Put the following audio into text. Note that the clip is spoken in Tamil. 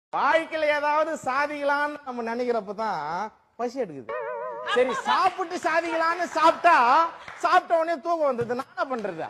வாழ்க்கையில ஏதாவது சாதிக்கலாம்னு நம்ம நினைக்கிறப்பதான் பசி எடுக்குது. சரி சாப்பிட்டு சாதிக்கலாம்னு சாப்பிட்டா சாப்பிட்ட உடனே தூக்கம் வந்தது. நான் என்ன பண்றது?